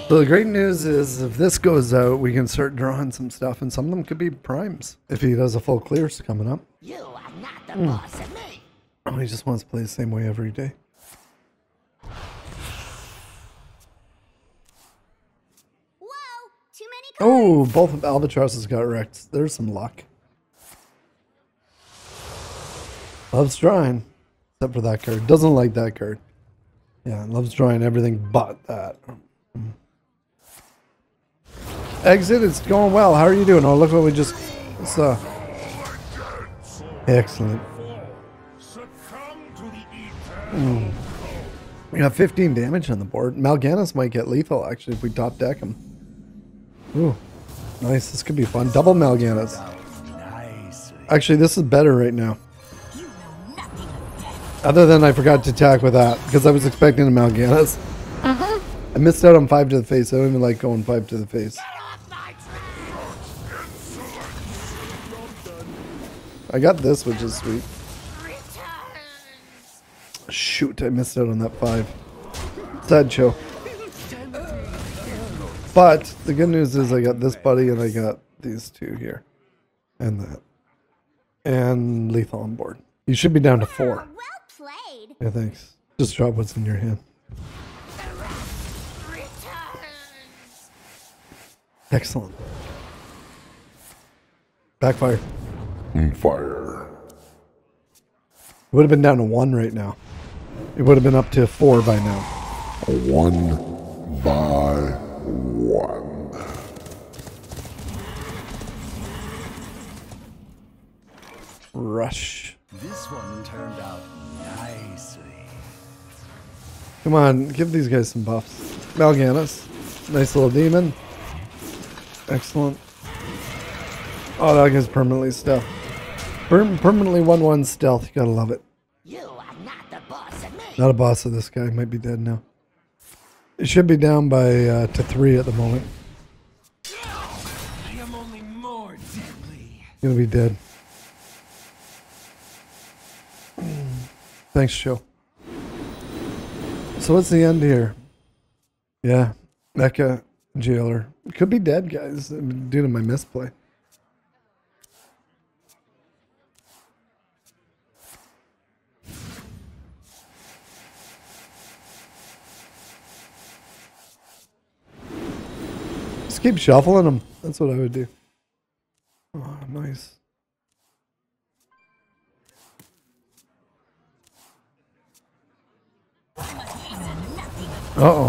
So the great news is if this goes out, we can start drawing some stuff, and some of them could be primes if he does a full clears coming up. You are not the boss of me. Oh, he just wants to play the same way every day. Whoa, too many cards. Oh, both of Albatrosses got wrecked. There's some luck. Loves drawing, except for that card. Doesn't like that card. Yeah, loves drawing everything but that. Exit, it's going well. How are you doing? Oh, look what we just saw. Excellent. We got 15 damage on the board. Mal'Ganis might get lethal, actually, if we top deck him. Ooh, nice. This could be fun. Double Mal'Ganis. Actually, this is better right now. Other than I forgot to attack with that, because I was expecting a Mal'Ganis. I missed out on 5 to the face. I don't even like going 5 to the face. I got this, which is sweet. Shoot, I missed out on that 5. Sad show. But the good news is I got this buddy and I got these two here. And that. And lethal on board. You should be down to 4. Well played. Yeah, thanks. Just drop what's in your hand. Excellent. Backfire. Fire. It would have been down to 1 right now. It would have been up to 4 by now. 1 by 1. Rush. This one turned out nicely. Come on, give these guys some buffs. Mal'Ganis. Nice little demon. Excellent. Oh, that guy's permanently stealth. Permanently 1/1 stealth. You gotta love it. You are not the boss of me. Not a boss of this guy. Might be dead now. It should be down by to 3 at the moment. I am only more deadly. Gonna be dead. Thanks, Joe. So what's the end here? Yeah, Mecha Jailer. Could be dead, guys, due to my misplay. Just keep shuffling them. That's what I would do. Oh, nice. Uh-oh.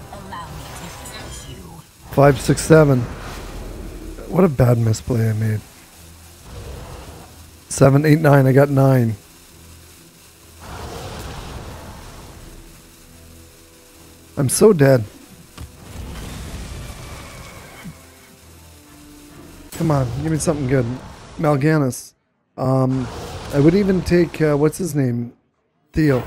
5, 6, 7. What a bad misplay I made. 7, 8, 9. I got 9. I'm so dead. Come on, give me something good. Mal'Ganis. I would even take, what's his name? Theo.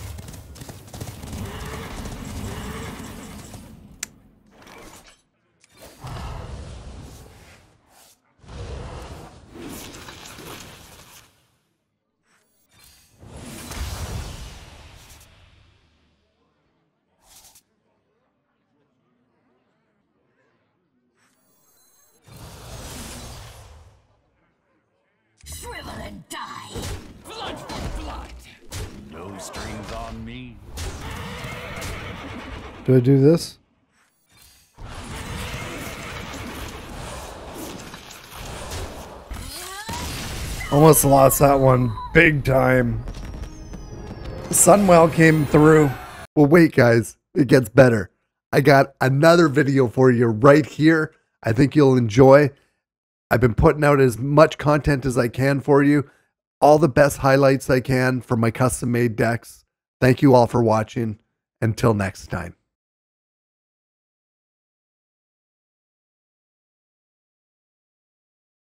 Shrivel and die. Blood for blood. No strings on me. Do I do this? Almost lost that one big time. Sunwell came through. Well, wait, guys. It gets better. I got another video for you right here. I think you'll enjoy. I've been putting out as much content as I can for you. All the best highlights I can for my custom-made decks. Thank you all for watching. Until next time.